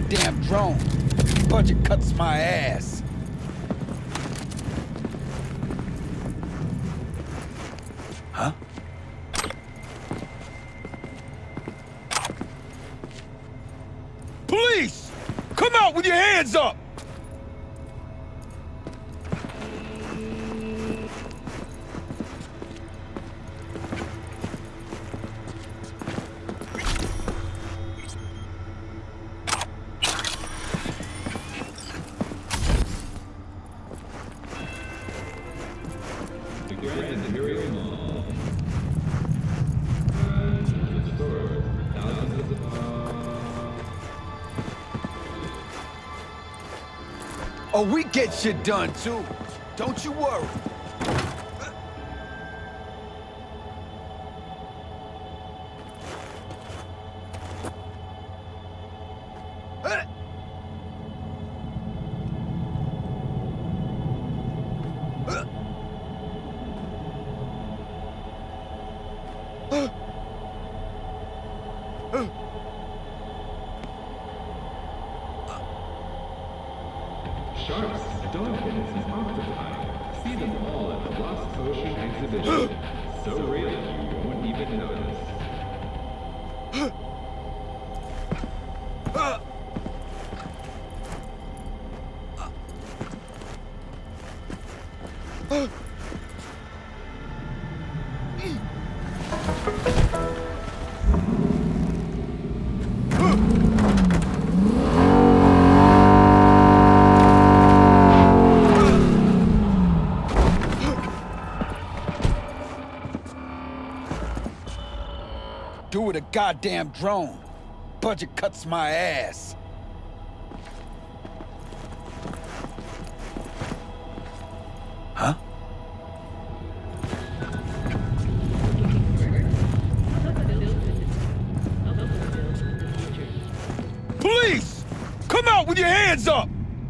goddamn drone. Budget cuts my ass. Huh? Police! Come out with your hands up! Oh, we get shit done, too. Don't you worry. Sharks, dolphins, and octopi. See them all at the Lost Ocean exhibition. So real, you won't even notice. Do with a goddamn drone. Budget cuts my ass. Huh? Police! Come out with your hands up!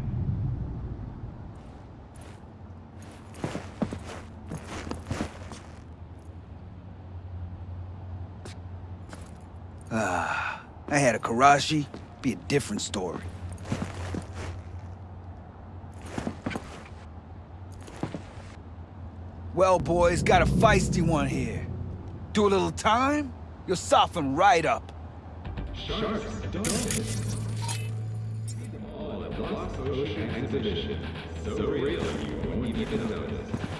I had a Karachi, be a different story. Well, boys, got a feisty one here. Do a little time, you'll soften right up. Sharks, dolphins. See them all at Lost Ocean exhibition. So real, you won't even notice.